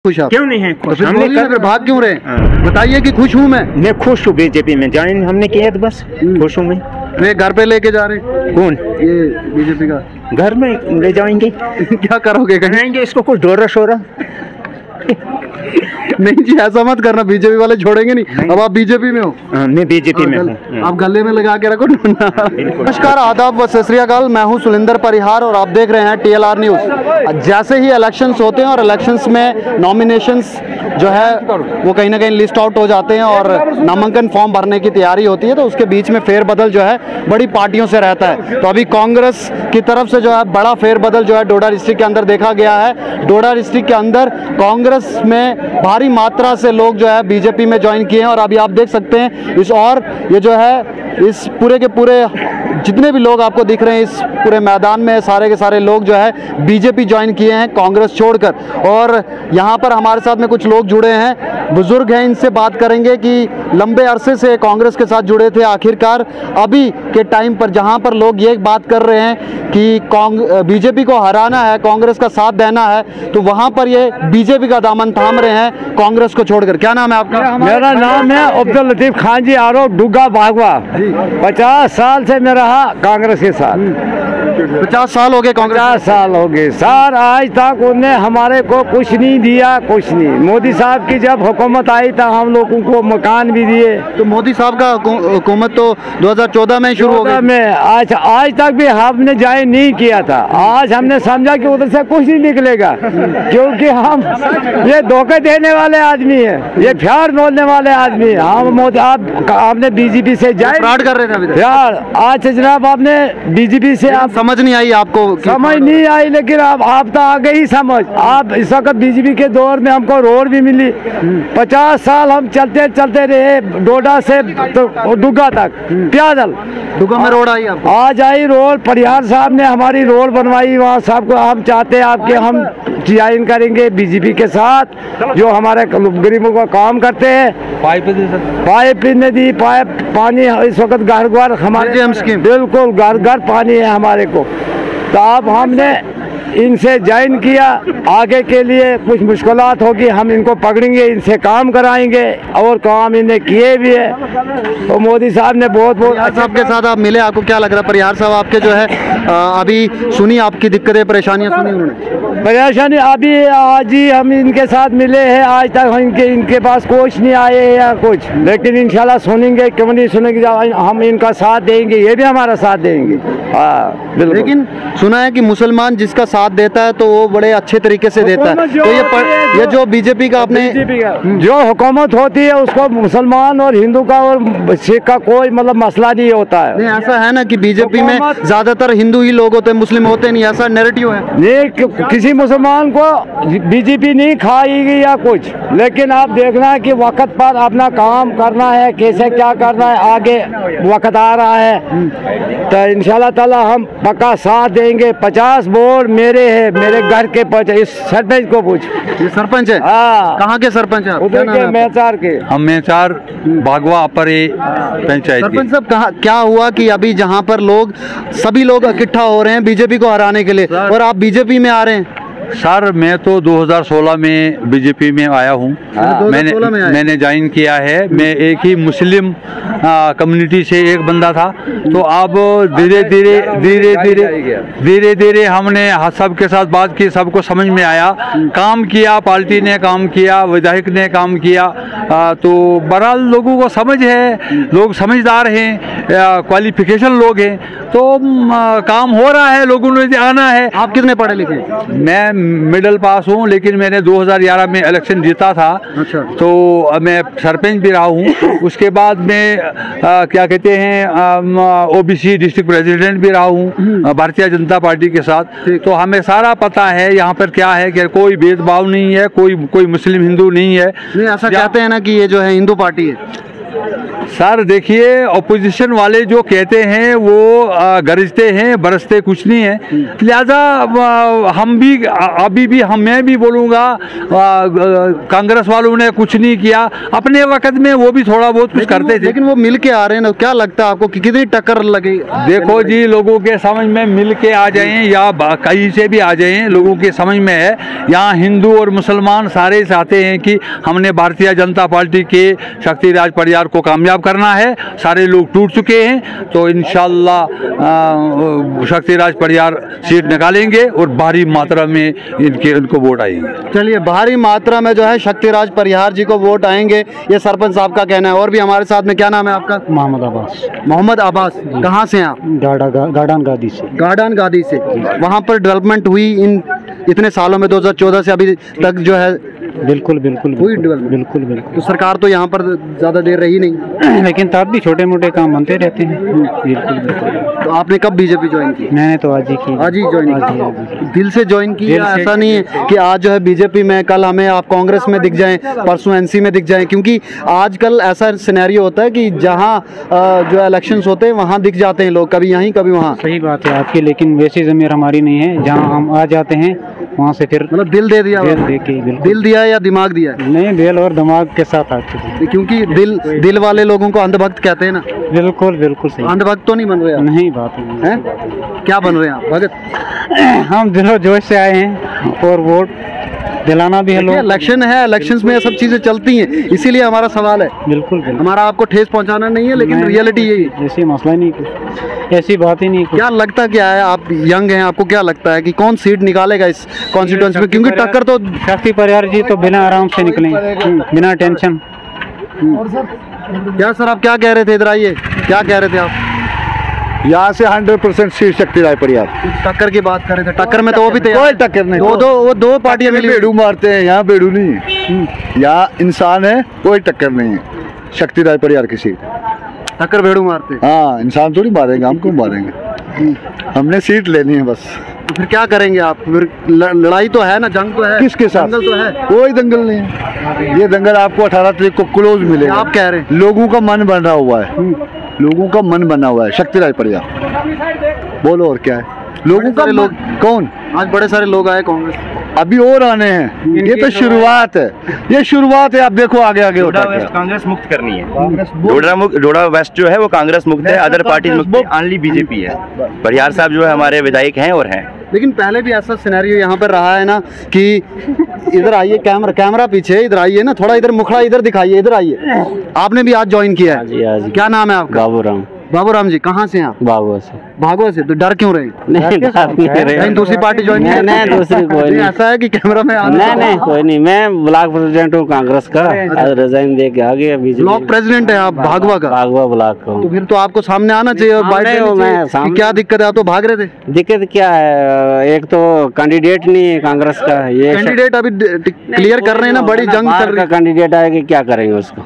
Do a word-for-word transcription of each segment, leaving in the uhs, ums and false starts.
खुश आप? क्यों नहीं है खुश? तो हमने फिर भाग क्यों रहे? बताइए कि खुश हूँ मैं मैं खुश हूँ बीजेपी में ज्वाइन हमने किया तो बस खुश हूँ मैं। मैं घर पे लेके जा रहे कौन? ये बीजेपी का घर में ले जाएंगे। क्या करोगे? कहेंगे इसको कुछ डोरा शोरा। नहीं जी, ऐसा मत करना, बीजेपी वाले छोड़ेंगे नहीं, नहीं। अब आप बीजेपी में हो? आ, मैं बीजेपी में हूँ। आप गले में लगा के रखो। नमस्कार, आदाब व सत श्री अकाल। मैं हूँ सुलिंदर परिहार और आप देख रहे हैं टीएलआर न्यूज़। जैसे ही इलेक्शंस होते हैं और इलेक्शंस में नॉमिनेशंस जो है वो कहीं ना कहीं लिस्ट आउट हो जाते हैं और नामांकन फॉर्म भरने की तैयारी होती है, तो उसके बीच में फेरबदल जो है बड़ी पार्टियों से रहता है। तो अभी कांग्रेस की तरफ से जो है बड़ा फेरबदल जो है डोडा डिस्ट्रिक्ट के अंदर देखा गया है। डोडा डिस्ट्रिक्ट के अंदर कांग्रेस में भारी मात्रा से लोग जो है बीजेपी में ज्वाइन किए हैं और अभी आप देख सकते हैं इस और ये जो है इस पूरे के पूरे जितने भी लोग आपको दिख रहे हैं इस पूरे मैदान में सारे के सारे लोग जो है बीजेपी ज्वाइन किए हैं कांग्रेस छोड़कर। और यहाँ पर हमारे साथ में कुछ लोग जुड़े हैं, बुजुर्ग हैं, इनसे बात करेंगे कि लंबे अरसे से कांग्रेस के साथ जुड़े थे, आखिरकार अभी के टाइम पर जहाँ पर लोग ये बात कर रहे हैं कि बीजेपी को हराना है, कांग्रेस का साथ देना है, तो वहाँ पर ये बीजेपी का दामन थाम रहे हैं कांग्रेस को छोड़कर। क्या नाम है आपका? मेरा नाम है अब्दुल लतीफ खान जी आरो डुग्गा भागवा। पचास साल से मैं रहा कांग्रेस के साथ। पचास साल हो गए कांग्रेस? पचास साल हो गए सर। आज तक उन्हें हमारे को कुछ नहीं दिया, कुछ नहीं। मोदी साहब की जब हुकूमत आई था हम लोगों को मकान भी दिए। तो मोदी साहब का हुकूमत तो दो हज़ार चौदह में शुरू हो गई में। आज आज तक भी हमने ज्वाइन नहीं किया था। आज हमने समझा कि उधर से कुछ नहीं निकलेगा, क्योंकि हम ये धोखे देने वाले आदमी है, ये प्यार मोलने वाले आदमी है। हम मोदी आप आपने बीजेपी से जाए फ्रॉड कर रहे थे अभी यार। आज जनाब आपने बीजेपी से आप समझ नहीं आई आपको? समझ नहीं आई, लेकिन आप आप तो आ गई समझ। आप इस वक्त बीजेपी के दौर में हमको रोड भी मिली। पचास साल हम चलते चलते रहे डोडा से तो डुग्गा तक पैदल। डुग्गा में रोड आई आपको? आज आई रोड, परिहार साहब ने हमारी रोड बनवाई। वहाँ साहब को हम चाहते हैं आपके हम ज्वाइन करेंगे बीजेपी के साथ, जो हमारे गरीबों का काम करते हैं। पाइप पाइप ने दी, पाइप पानी इस वक्त घर घर हमारे बिल्कुल घर घर पानी है हमारे को। तो अब हमने इनसे ज्वाइन किया, आगे के लिए कुछ मुश्किलात होगी हम इनको पकड़ेंगे, इनसे काम कराएंगे और काम इन्हें किए भी है। तो मोदी साहब ने बहुत बहुत साहब के साथ आप मिले, आपको क्या लग रहा है? परिहार साहब आपके जो है आ, अभी सुनी आपकी दिक्कतें परेशानियां सुनी उन्होंने? परेशानी अभी आज ही हम इनके साथ मिले हैं, आज तक इनके इनके पास कुछ नहीं आए या कुछ, लेकिन इंशाल्लाह सुनेंगे, क्यों नहीं सुनेंगे, हम इनका साथ देंगे, ये भी हमारा साथ देंगे। हाँ बिल्कुल। लेकिन सुना है कि मुसलमान जिसका साथ देता है तो वो बड़े अच्छे तरीके से देता है, तो ये पर, ये जो बीजेपी का अपने जो हुकूमत होती है उसको मुसलमान और हिंदू का और सिख का कोई मतलब मसला नहीं होता है। नहीं, ऐसा है ना कि बीजेपी में ज्यादातर हिंदू ही लोग होते हैं, मुस्लिम होते नहीं, ऐसा नैरेटिव है? नहीं, किसी मुसलमान को बीजेपी नहीं खाएगी या कुछ, लेकिन आप देखना है कि वक्त पर अपना काम करना है, कैसे क्या करना है, आगे वक्त आ रहा है तो इंशाल्लाह ताला हम पक्का साथ देंगे। पचास वोट मेरे है, मेरे घर के पचास। इस सरपंच को पूछ। ये सरपंच है? हाँ। कहाँ के सरपंच है? उधर के मेचार के। हम मेचार भागवा अपर पंचायत। सरपंच साहब कहा क्या हुआ कि अभी जहाँ पर लोग सभी लोग इकट्ठा हो रहे हैं बीजेपी को हराने के लिए और आप बीजेपी में आ रहे हैं? सर मैं तो दो हज़ार सोलह में बीजेपी में आया हूँ। मैंने मैंने ज्वाइन किया है। मैं एक ही मुस्लिम कम्युनिटी से एक बंदा था, तो अब धीरे धीरे धीरे धीरे धीरे धीरे हमने सबके साथ बात की, सबको समझ में आया, काम किया, पार्टी ने काम किया, विधायक ने काम किया, आ, तो बहरहाल लोगों को समझ है, लोग समझदार हैं, क्वालिफिकेशन लोग हैं, तो आ, काम हो रहा है, लोगों ने आना है। आप कितने पढ़े लिखे? मैं मिडिल पास हूँ, लेकिन मैंने दो हज़ार ग्यारह में इलेक्शन जीता था। अच्छा। तो मैं सरपंच भी रहा हूँ। उसके बाद में आ, क्या कहते हैं ओबीसी डिस्ट्रिक्ट प्रेसिडेंट भी रहा हूँ भारतीय जनता पार्टी के साथ। तो हमें सारा पता है यहाँ पर क्या है कि कोई भेदभाव नहीं है, कोई कोई मुस्लिम हिंदू नहीं है। नहीं, ऐसा कहते हैं ना कि ये जो है हिंदू पार्टी है। सर देखिए, अपोजिशन वाले जो कहते हैं वो आ, गरजते हैं, बरसते कुछ नहीं है। लिहाजा आ, हम भी आ, अभी भी हम मैं भी बोलूँगा, कांग्रेस वालों ने कुछ नहीं किया अपने वक्त में, वो भी थोड़ा बहुत कुछ करते थे। लेकिन वो मिल के आ रहे हैं ना, क्या लगता है आपको कि कितनी टक्कर लगे? देखो जी, लोगों के समझ में मिल के आ जाएं या कहीं से भी आ जाएं, लोगों के समझ में है यहाँ हिंदू और मुसलमान सारे चाहते हैं कि हमने भारतीय जनता पार्टी के शक्तिराज परिहार को कामयाब करना है। सारे लोग टूट चुके हैं, तो इंशाअल्लाह शक्तिराज परिहार सीट निकालेंगे और भारी मात्रा में इनके इनको वोट आएंगे। चलिए, भारी मात्रा में जो है शक्तिराज परिहार जी को वोट आएंगे, ये सरपंच साहब का कहना है। और भी हमारे साथ में, क्या नाम है आपका? मोहम्मद अब्बास। मोहम्मद अब्बास, कहाँ से हैं आप? गाड़ा गार्डन गादी से। गार्डन गादी से। वहाँ पर डेवलपमेंट हुई इन इतने सालों में, दो हज़ार चौदह से अभी तक जो है? बिल्कुल बिल्कुल हुई डेवलपमेंट। बिल्कुल बिल्कुल। तो सरकार तो यहाँ पर ज़्यादा देर रही नहीं, लेकिन तब भी छोटे मोटे काम बनते रहते हैं। बिल्कुल बिल्कुल। तो आपने कब बीजेपी ज्वाइन की? मैंने तो आज ही की। आज ही ज्वाइन की? दिल से ज्वाइन की? दिल या से। ऐसा नहीं है कि आज जो है बीजेपी में, कल हमें आप कांग्रेस में दिख जाएं, परसों एनसी में दिख जाएं? क्योंकि आजकल ऐसा सिनेरियो होता है कि जहाँ जो इलेक्शंस होते हैं वहाँ दिख जाते हैं लोग, कभी यहीं कभी वहाँ। सही बात है आपकी, लेकिन वैसी ज़मीर हमारी नहीं है। जहाँ हम आ जाते हैं वहाँ से फिर मतलब दिल दे दिया? दिल दे के। बिल्कुल। दिल दिया या दिमाग दिया? नहीं, दिल और दिमाग के साथ आते हैं। क्योंकि दिल दिल वाले लोगों को अंधभक्त कहते हैं ना। बिल्कुल बिल्कुल सही। अंधभक्त तो नहीं बन रहे आप? नहीं, बात नहीं हैं? क्या बन रहे हैं आप? भगत? हम दिलो जोश से आए हैं और वोट दिलाना भी है लोग। इलेक्शन है, इलेक्शंस में ये सब चीजें चलती हैं, इसीलिए हमारा सवाल है। बिल्कुल बिल्कुल। हमारा आपको ठेस पहुंचाना नहीं है, लेकिन रियलिटी यही है। ऐसी मसला नहीं, कुछ ऐसी बात ही नहीं। क्या लगता क्या है, आप यंग हैं, आपको क्या लगता है कि कौन सीट निकालेगा इस कॉन्स्टिट्यूंसी में? क्योंकि टक्कर तो शक्ति परिहार जी तो बिना आराम से निकले, बिना टेंशन। क्या सर, आप क्या कह रहे थे? इधर आइए, क्या कह रहे थे आप? यहाँ से hundred percent seat Shaktiraj Parihar. टक्कर की बात कर रहे थे, टक्कर में तो वो भी तैयार। कोई टक्कर नहीं। दो दो वो दो पार्टियां मिली। बेड़ू मारते हैं, यहाँ बेड़ू नहीं है, यहाँ इंसान है, कोई टक्कर नहीं है शक्तिराज परिहार की सीट। टक्कर भेड़ू मारते हैं? हाँ, इंसान थोड़ी मारेंगे, हम क्यों मारेंगे? हमने सीट लेनी है बस। तो फिर क्या करेंगे आप? फिर ल- लड़ाई तो है ना, जंग तो है। किसके साथ? दंगल तो है। कोई दंगल नहीं है, ये दंगल आपको अठारह तारीख को क्लोज मिलेगा। आप कह रहे हैं? लोगों का मन बना हुआ है, लोगों का मन बना हुआ है शक्तिराज परिहार। बोलो और क्या है? लोगों का लोग कौन? आज बड़े सारे लोग आए कांग्रेस, अभी और आने हैं। ये तो शुरुआत है, ये शुरुआत है। आप देखो आगे आगे होता डोडा है। वेस्ट कांग्रेस मुक्त करनी है। डोडा मुक्त, डोडा वेस्ट जो है वो कांग्रेस मुक्त है, अदर पार्टी मुक्त है, ओनली बीजेपी है। परिहार साहब जो है हमारे विधायक हैं और हैं। लेकिन पहले भी ऐसा सिनेरियो यहाँ पर रहा है ना कि इधर आइए, कैमरा कैमरा पीछे, इधर आइए ना, थोड़ा इधर मुखड़ा इधर दिखाइए, इधर आइए। आपने भी आज ज्वाइन किया है? जी आज। क्या नाम है आपका? बाबूराम। बाबूराम जी, कहाँ से हैं आप? बाबुआ से। भागवा से। तो डर क्यों रहे? नहीं, कहीं दूसरी पार्टी ज्वाइन नहीं, नहीं, दूसरी कोई नहीं। ऐसा है कि कैमरा में आना? नहीं नहीं, कोई नहीं। मैं ब्लॉक प्रेसिडेंट हूँ कांग्रेस का, आज रिजाइन दे के आ गया बीजेपी। ब्लॉक प्रेसिडेंट है आप भागवा का? भागवा ब्लॉक का तो हूँ। फिर तो आपको सामने आना चाहिए और बाइट सामने देनी हूँ मैं, चाहिए कि सामने। क्या दिक्कत है? आप तो भाग रहे थे। दिक्कत क्या है, एक तो कैंडिडेट नहीं है कांग्रेस का। ये कैंडिडेट अभी क्लियर कर रहे हैं ना, बड़ी जंग चल रही है। कैंडिडेट आएगा, क्या करेंगे उसको?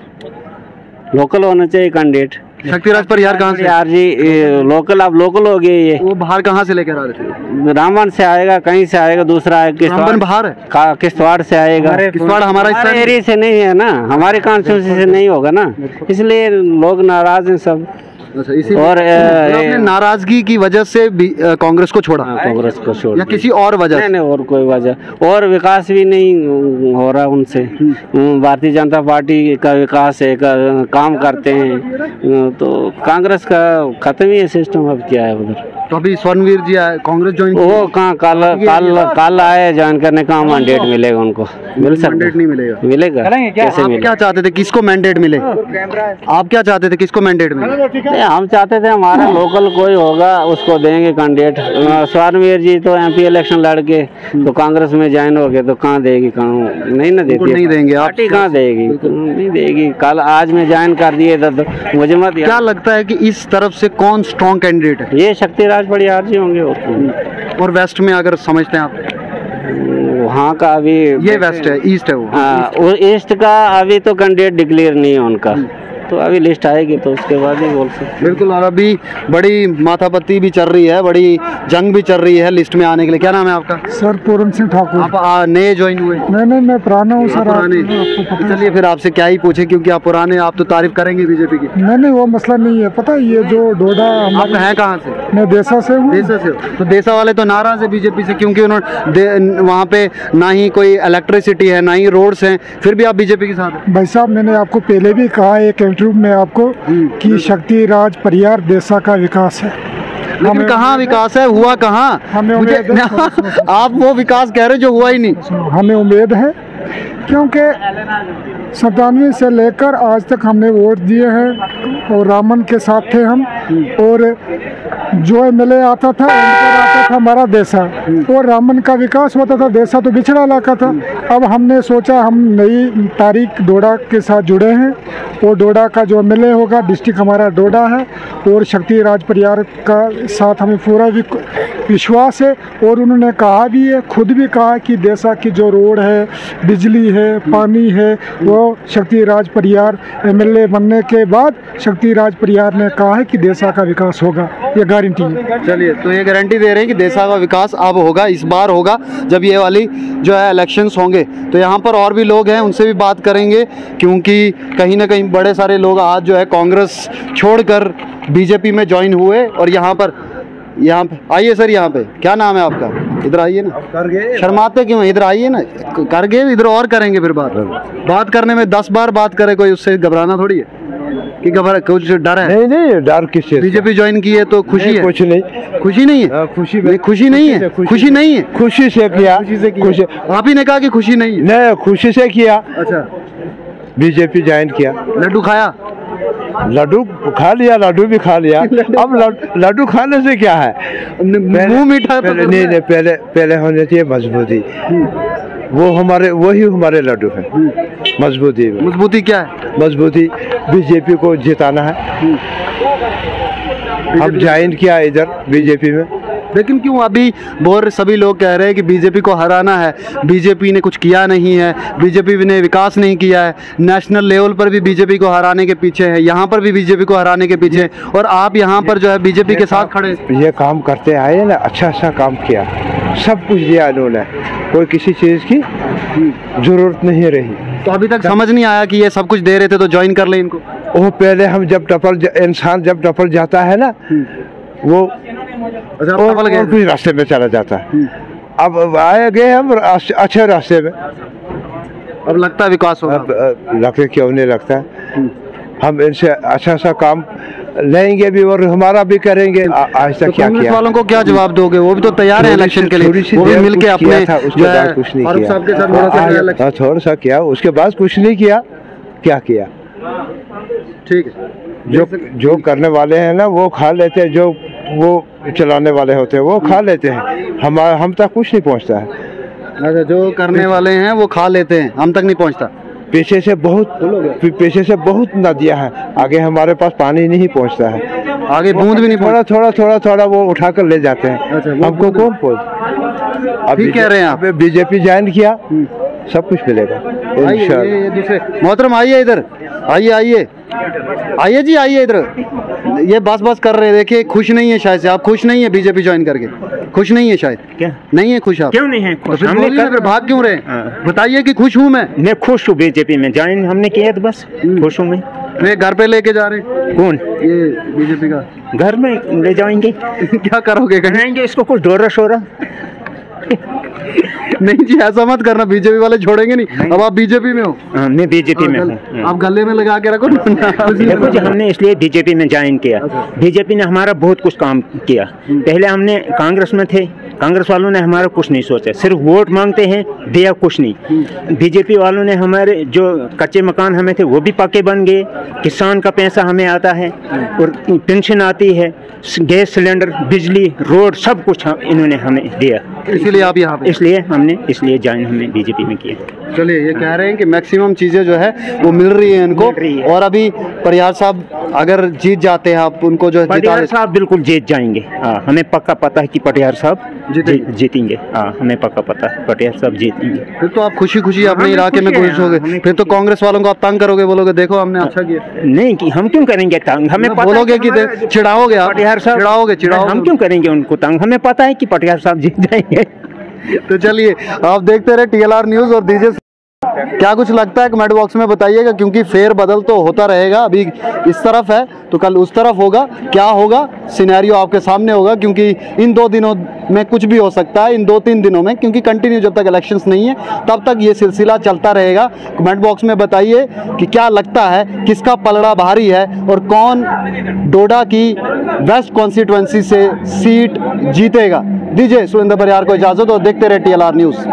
लोकल होना चाहिए कैंडिडेट। शक्तिराज परिहार कहाँ से? यार जी, ये लोकल, आप लोकल हो गए। ये वो बाहर कहाँ से लेकर आ रहे थे? रामबन से आएगा, कहीं से आएगा, दूसरा आएगा किश्तवाड़। रामबन बाहर है? का- किश्तवाड़ से आएगा। किश्तवाड़ हमारा हिस्सा हमारे नहीं। एरिया से नहीं है ना, हमारे कॉन्स्टिट्यूंसी से नहीं होगा ना, इसलिए लोग नाराज हैं सब। अच्छा, इसी और, मतलब अ, आपने नाराजगी की वजह से भी, अ, कांग्रेस को छोड़ा हाँ, कांग्रेस को छोड़ या दिया। किसी और वजह नहीं से? नहीं, और कोई वजह। और विकास भी नहीं हो रहा उनसे। भारतीय जनता पार्टी का विकास है, का, काम करते हैं, तो कांग्रेस का खत्म ही है सिस्टम। अब क्या है उधर? तो अभी स्वर्णवीर जी आए, कांग्रेस ज्वाइन वो कहाँ, कल कल कल आए ज्वाइन करने, कहाँ मैंडेट मिलेगा उनको? मिल सकता? मैंडेट नहीं मिलेगा। मिलेगा कैसे आप मिलेगा? क्या चाहते थे, किसको मैंडेट मिले? आप क्या चाहते थे, किसको मैंडेट मिले? नहीं, हम चाहते थे हमारा लोकल कोई होगा उसको देंगे कैंडिडेट। स्वर्णवीर जी तो एमपी इलेक्शन लड़ के तो कांग्रेस में ज्वाइन हो गए, तो कहाँ देगी? कहाँ नहीं ना देती, नहीं देंगे आप? पार्टी कहाँ देगी? नहीं देगी। कल आज में ज्वाइन कर दिए तो, तो मुझे मत। क्या लगता है कि इस तरफ से कौन स्ट्रॉन्ग कैंडिडेट है? ये शक्तिराज परिहार जी होंगे। और और वेस्ट में अगर समझते हैं आप? वहाँ का अभी ये वेस्ट है, ईस्ट है वो? हाँ, और ईस्ट का अभी तो कैंडिडेट डिक्लेयर नहीं है उनका। तो अभी लिस्ट आएगी तो उसके बाद ही बोल सकते। बिल्कुल। और अभी बड़ी माथापत्ती भी चल रही है, बड़ी जंग भी चल रही है लिस्ट में आने के लिए। क्या नाम है आपका? सर पूरन सिंह ठाकुर। आप आ, नए ज्वाइन हुए? नहीं नहीं मैं पुराना हूँ सर। पुराने। चलिए फिर आपसे क्या ही पूछे, क्योंकि आप पुराने, आप तो तारीफ करेंगे बीजेपी की। नहीं नहीं वो मसला नहीं है। पता है ये जो डोडा आप हैं कहाँ से? मैं देसा से हूँ। देसा से हो? तो देसा वाले तो नाराज है बीजेपी से, क्योंकि उन्होंने वहाँ पे ना ही कोई इलेक्ट्रिसिटी है, ना ही रोड्स हैं, फिर भी आप बीजेपी के साथ हैं। भाई साहब मैंने आपको पहले भी कहा एक इंटरव्यू में आपको कि शक्ति राज परियार देसा का विकास है। लेकिन कहाँ विकास है, हुआ कहाँ? हमें मुझे आप वो विकास कह रहे जो हुआ ही नहीं। हमें उम्मीद है क्योंकि सतानवे से लेकर आज तक हमने वोट दिए हैं और रामन के साथ थे हम, और जो एम एल ए आता था आता था हमारा देसा, और रामन का विकास होता था। देसा तो बिछड़ा इलाका था। अब हमने सोचा हम नई तारीख डोडा के साथ जुड़े हैं, और डोडा का जो एम एल ए होगा, डिस्ट्रिक्ट हमारा डोडा है, और शक्ति राज परियार का साथ हमें पूरा विश्वास है। और उन्होंने कहा भी है, खुद भी कहा कि देसा की जो रोड है, बिजली है, पानी है, वो शक्ति राज परियार एम एल ए बनने के बाद शक्ति राज परियार ने कहा है कि देसा का विकास होगा, ये गारंटी है। चलिए, तो ये गारंटी दे रहे हैं कि देसा का विकास अब होगा, इस बार होगा जब ये वाली जो है इलेक्शंस होंगे। तो यहाँ पर और भी लोग हैं, उनसे भी बात करेंगे, क्योंकि कहीं ना कहीं बड़े सारे लोग आज जो है कांग्रेस छोड़कर बीजेपी में ज्वाइन हुए। और यहाँ पर यहाँ पे आइए सर, यहाँ पे क्या नाम है आपका? इधर आइए ना, शर्माते क्यों हैं? इधर आइए ना, कर गए इधर और करेंगे फिर बात। बात करने में दस बार बात करे कोई, उससे घबराना थोड़ी है कि घबरा, कुछ डर है? नहीं नहीं डर किससे? बीजेपी ज्वाइन की है तो खुशी है? कुछ नहीं, खुशी नहीं है। खुशी नहीं, खुशी नहीं है, खुशी नहीं है, खुशी से किया। खुशी से खुशी आप ही ने कहा कि खुशी नहीं है। नहीं, खुशी से किया। अच्छा, बीजेपी ज्वाइन किया। लड्डू खाया? लड्डू खा लिया, लड्डू भी खा लिया। अब लड्डू खाने से क्या है, मुंह मीठा? नहीं नहीं, पहले पहले होने चाहिए मजबूती। वो हमारे वही हमारे लड्डू है। मजबूती मजबूती क्या है? मजबूती बीजेपी को जिताना है। हम ज्वाइन किया इधर बीजेपी में। लेकिन क्यों अभी बोर सभी लोग कह रहे हैं कि बीजेपी को हराना है, बीजेपी ने कुछ किया नहीं है, बीजेपी ने विकास नहीं किया है, नेशनल लेवल पर भी बीजेपी को हराने के पीछे है, यहाँ पर भी बीजेपी को हराने के पीछे, और आप यहाँ पर जो है बीजेपी के साथ खड़े। ये काम करते आए ना, अच्छा अच्छा काम किया, सब कुछ दिया इन्होंने, कोई किसी चीज़ की जरूरत नहीं रही। तो अभी तक समझ नहीं आया कि ये सब कुछ दे रहे थे तो ज्वाइन कर ले इनको? वो पहले हम जब टपल इंसान जब टपल जाता है ना, वो अच्छा, और, और कुछ रास्ते में चला जाता है। अब आए गए हम अच्छे रास्ते में, अब लगता है विकास होगा। अब लगते क्यों नहीं लगता है, हम इनसे अच्छा सा काम लेंगे भी और हमारा भी करेंगे। आज तक क्या किया? वालों को क्या जवाब दोगे? वो भी तो तैयार है इलेक्शन के लिए, वो भी मिलके अपने था, उसके बाद कुछ नहीं किया। थोड़ा सा किया, उसके बाद कुछ नहीं किया। क्या किया? ठीक है, जो जो करने वाले हैं ना वो खा लेते हैं, जो वो चलाने वाले होते हैं वो खा लेते हैं, हम हम तक कुछ नहीं पहुंचता है। अच्छा, जो करने वाले हैं वो खा लेते हैं, हम तक नहीं पहुंचता। पीछे से बहुत पीछे से बहुत नदियाँ हैं, आगे हमारे पास पानी नहीं पहुंचता है, आगे बूंद भी नहीं, थोड़ा थोड़ा थोड़ा थोड़ा वो उठा कर ले जाते हैं। अच्छा, हमको कौन पहुँच? अभी कह रहे हैं आप बीजेपी ज्वाइन किया, सब कुछ मिलेगा इंशाल्लाह। मोहतरम आइए इधर, आइए आइए आइए जी, आइए इधर। ये बस बस कर रहे हैं, देखिए खुश नहीं है शायद से। आप खुश नहीं है बीजेपी ज्वाइन करके? खुश नहीं है शायद? क्या नहीं है खुश? आप क्यों नहीं है खुश? तो फिर, फिर भाग क्यों रहे? बताइए कि खुश हूँ मैं। मैं खुश हूँ, बीजेपी में ज्वाइन हमने किया तो बस खुश हूँ मैं। वे घर पे लेके जा रहे हैं? कौन? ये बीजेपी का घर में ले जाएंगे। क्या करोगे? कहेंगे इसको कुछ डोरा शोरा। नहीं जी, ऐसा मत करना, बीजेपी वाले छोड़ेंगे नहीं, नहीं। अब आप बीजेपी में हो? मैं बीजेपी में हूँ। आप गले में लगा के रखो। देखो जी, हमने इसलिए बीजेपी में ज्वाइन किया, बीजेपी ने हमारा बहुत कुछ काम किया। पहले हमने कांग्रेस में थे, कांग्रेस वालों ने हमारा कुछ नहीं सोचा, सिर्फ वोट मांगते हैं, दिया कुछ नहीं। बीजेपी वालों ने हमारे जो कच्चे मकान हमें थे वो भी पक्के बन गए, किसान का पैसा हमें आता है और पेंशन आती है, गैस सिलेंडर, बिजली, रोड, सब कुछ इन्होंने हमें दिया। इसलिए आप यहाँ पे? इसलिए हमने इसलिए ज्वाइन हमने बीजेपी में किया। चलिए, ये कह रहे हैं कि मैक्सिमम चीज़ें जो है वो मिल रही है इनको, रही है। और अभी परिहार साहब अगर जीत जाते हैं, आप उनको जो परिहार साहब बिल्कुल जीत जाएंगे। हाँ, हमें पक्का पता है कि परिहार साहब जीतेंगे? जी- जीतेंगे। हाँ, हमें पक्का पता है पटियाला साहब जीतेंगे। फिर तो आप खुशी खुशी अपने हमें इलाके में खुशी है, खुश होगे, हमें फिर तो कांग्रेस वालों को आप तंग करोगे, बोलोगे देखो हमने अच्छा किया। नहीं कि हम क्यों करेंगे तंग, हमें पता है बोलोगे कि हमारा दे- चिढ़ाओगे आप, पटियाला साहब चिढ़ाओगे चिढ़ाओगे हम क्यों करेंगे उनको तंग, हमें पता है कि पटियाला साहब जीत जाएंगे। तो चलिए आप देखते रहे टीएलआर न्यूज़ और दीजिए क्या कुछ लगता है कमेंट बॉक्स में बताइएगा, क्योंकि फेर बदल तो होता रहेगा। अभी इस तरफ है तो कल उस तरफ होगा, क्या होगा सिनेरियो आपके सामने होगा, क्योंकि इन दो दिनों में कुछ भी हो सकता है, इन दो तीन दिनों में, क्योंकि कंटिन्यू जब तक इलेक्शंस नहीं है तब तक ये सिलसिला चलता रहेगा। कमेंट बॉक्स में बताइए कि क्या लगता है किसका पलड़ा भारी है और कौन डोडा की वेस्ट कॉन्स्टिट्यूएंसी से सीट जीतेगा। दीजिए सुरेंद्र परिहार को इजाज़त और देखते रहे टीएलआर न्यूज़।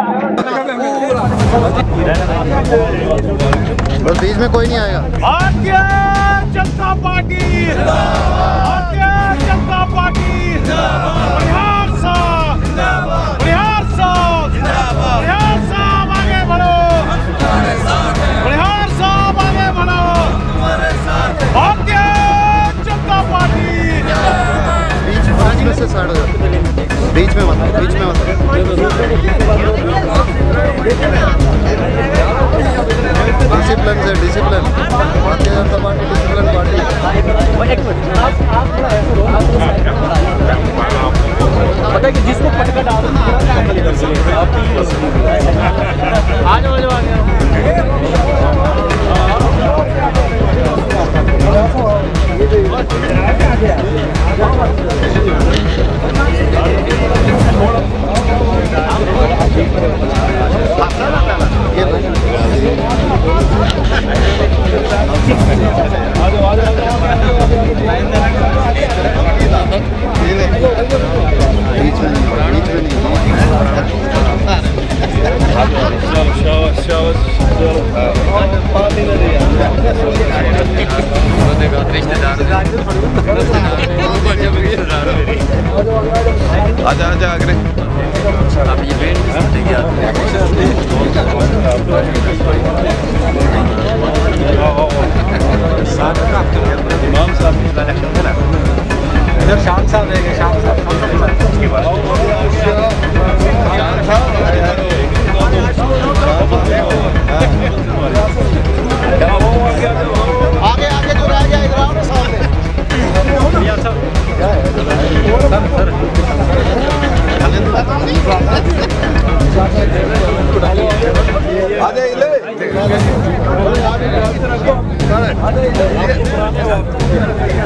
बस बीच में कोई नहीं आएगा। भारतीय जनता पार्टी, भारतीय जनता पार्टी, बिहार साहब, बिहार साहब, बिहार साहब आगे बढ़ो, बिहार साहब आगे बढ़ो, भारतीय जनता पार्टी। बीच बीच में से साइड हो जाओ, बीच में मत, बीच में मत। डिसिप्लिन से discipline, Bharatiya Janata party discipline party. पता है कि जिसको पटका डाल आ जाओ आ आजा आजा आगे अब ये वेट इमाम साहब इधर शाम साहब रहेंगे, शाम आगे आगे जो रह गया इधर आओ ना सामने। आधे